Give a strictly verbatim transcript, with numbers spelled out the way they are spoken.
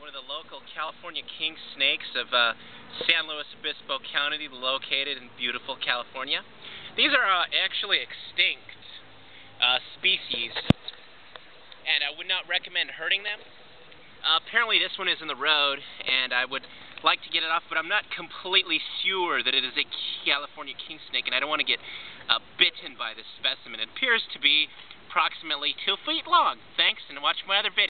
one of the local California king snakes of uh, San Luis Obispo County, located in beautiful California. These are uh, actually extinct uh, species, and I would not recommend hurting them. Uh, apparently this one is in the road, and I would like to get it off, but I'm not completely sure that it is a California king snake, and I don't want to get uh, bitten by this specimen. It appears to be approximately two feet long. Thanks, and watch my other videos.